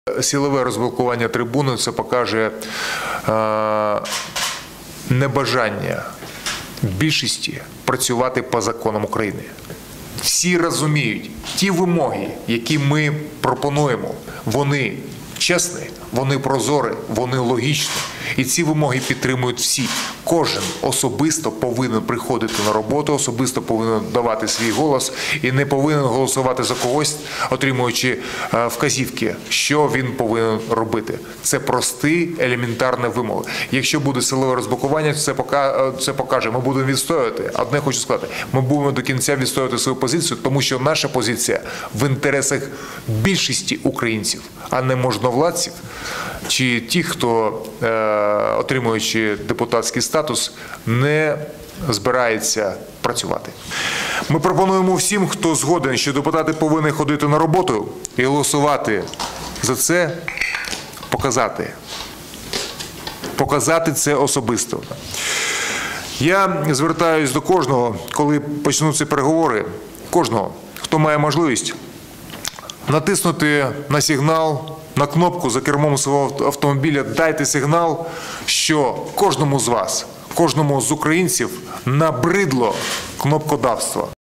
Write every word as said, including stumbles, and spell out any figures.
Силове розблокування трибуни – це покаже е, небажання більшості працювати по законам України. Всі розуміють, ті вимоги, які ми пропонуємо, вони чесні, вони прозорі, вони логічні. І ці вимоги підтримують всі. Кожен особисто повинен приходити на роботу, особисто повинен давати свій голос і не повинен голосувати за когось, отримуючи вказівки, що він повинен робити. Це прості, елементарні вимоги. Якщо буде силове розблокування, це покаже. Ми будемо відстоювати. Одне хочу сказати, ми будемо до кінця відстоювати свою позицію, тому що наша позиція в інтересах більшості українців, а не можновладців чи тих, хто, отримуючи депутатський статус, не збирається працювати. Ми пропонуємо всім, хто згоден, що депутати повинні ходити на роботу і голосувати за це, показати. Показати це особисто. Я звертаюсь до кожного, коли почнуться переговори, кожного, хто має можливість натиснути на сигнал, на кнопку за кермом свого автомобіля, дайте сигнал, що кожному з вас, кожному з українців набридло кнопкодавство.